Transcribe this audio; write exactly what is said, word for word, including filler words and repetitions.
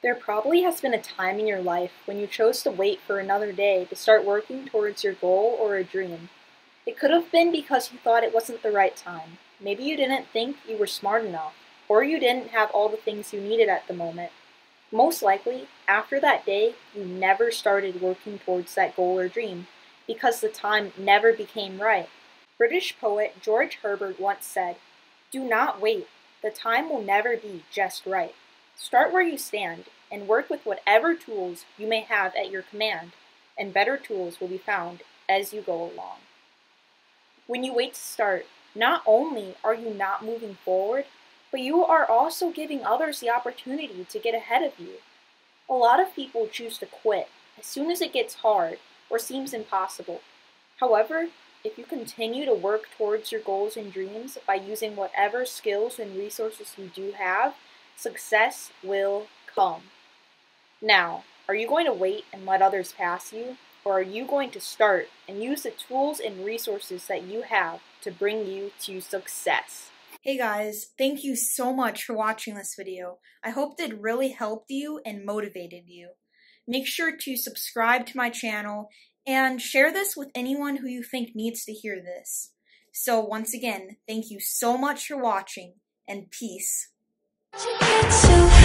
There probably has been a time in your life when you chose to wait for another day to start working towards your goal or a dream. It could have been because you thought it wasn't the right time. Maybe you didn't think you were smart enough, or you didn't have all the things you needed at the moment. Most likely, after that day, you never started working towards that goal or dream, because the time never became right. British poet George Herbert once said, "Do not wait. The time will never be just right." Start where you stand, and work with whatever tools you may have at your command, and better tools will be found as you go along. When you wait to start, not only are you not moving forward, but you are also giving others the opportunity to get ahead of you. A lot of people choose to quit as soon as it gets hard or seems impossible. However, if you continue to work towards your goals and dreams by using whatever skills and resources you do have, success will come. Now, are you going to wait and let others pass you? Or are you going to start and use the tools and resources that you have to bring you to success? Hey guys, thank you so much for watching this video. I hope that it really helped you and motivated you. Make sure to subscribe to my channel and share this with anyone who you think needs to hear this. So once again, thank you so much for watching, and peace. So